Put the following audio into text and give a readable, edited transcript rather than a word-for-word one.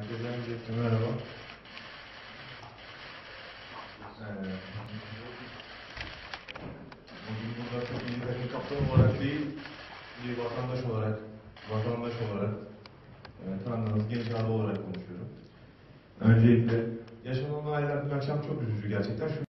Herkese öncelikle merhaba. Bugün burada çok iyi takım kaptanı olarak değil, bir vatandaş olarak tanıdığınız genç abi olarak konuşuyorum. Öncelikle yaşanan olaylar dün akşam çok üzücü gerçekten.